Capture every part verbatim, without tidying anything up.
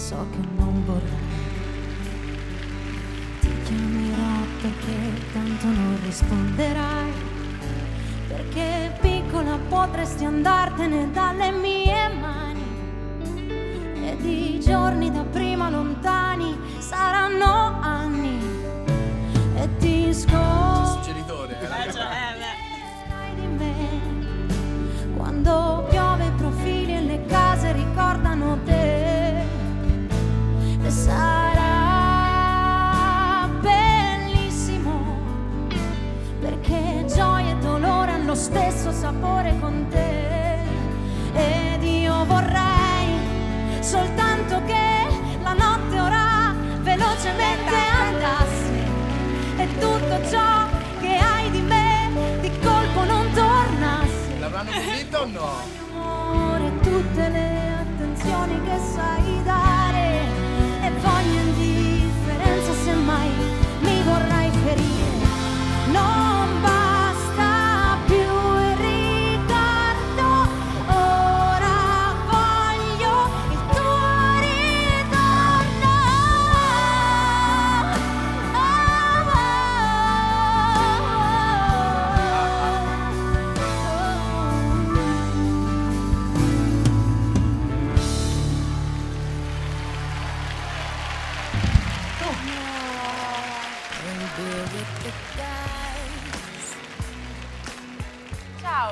so che non vorrai. Ti chiamerò perché tanto non risponderai, perché piccola potresti andartene dalle mie mani, ed i giorni da prima lontani saranno anni, e ti scopri Genitore, eh, di me quando piove, i profili e le case ricordano te, e sarà bellissimo perché gioia e dolore hanno lo stesso sapore con te. Ed io vorrei soltanto che la notte ora velocemente andasse, e tutto ciò che hai di me di colpo non tornasse. L'avranno pulito o no? Amore, tutte le attenzioni che sai dare, e voglio indifferenza se mai mi vorrai ferire. Non basta più il ricordo, ora voglio il tuo ritorno. Ciao.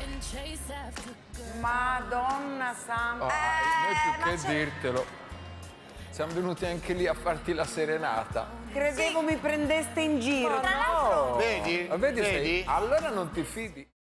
Madonna santa. Oh, Eh, noi più ma che c'è- dirtelo, siamo venuti anche lì a farti la serenata. Credevo mi prendeste in giro. Vedi? Ma vedi, sei- Vedi? allora non ti fidi.